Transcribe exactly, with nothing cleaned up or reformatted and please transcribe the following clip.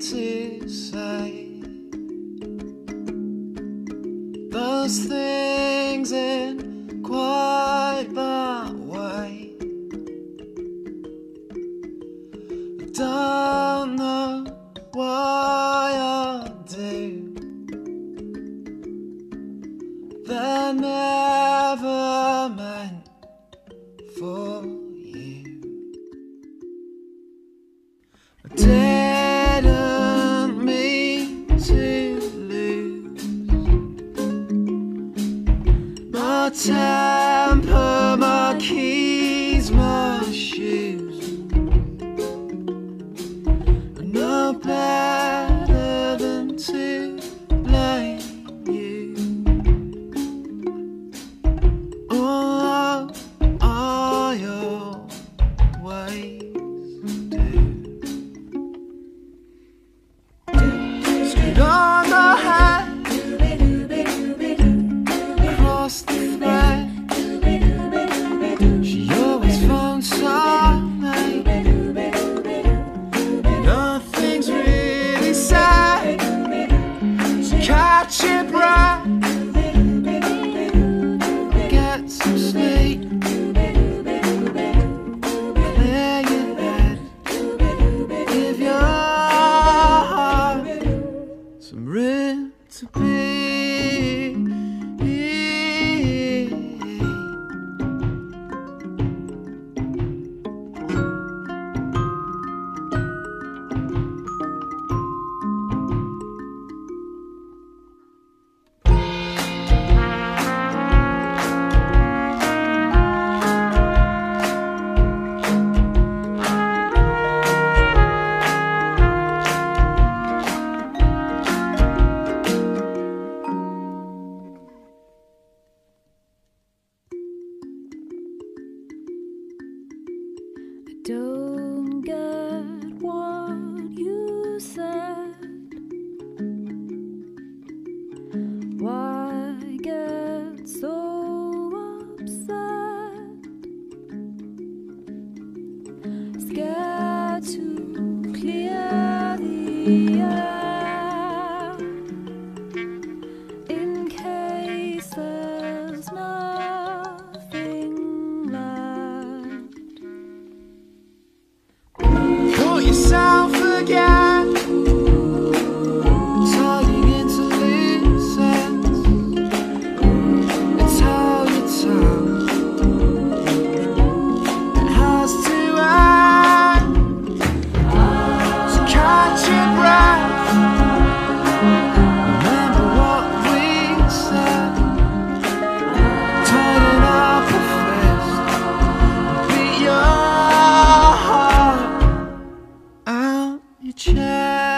to say those things in quite that way. I don't know why I do. They're never meant for you. I didn't mean to lose my temper, my keys, my shoes. I know better than to blame you. Oh, all your ways do. Straight on the head, across the thread. She always found something. Nothing's really sad. So catch your breath, get some sleep, clear your head, give your heart some room to be. Don't get what you said. Why get so upset? Scared to clear the air in case there's nothing left. Put yourself again, turning into loose ends. It's how you tell it has to end. So catch your breath, remember what we said. Tighten up a fist, beat your heart out your chest.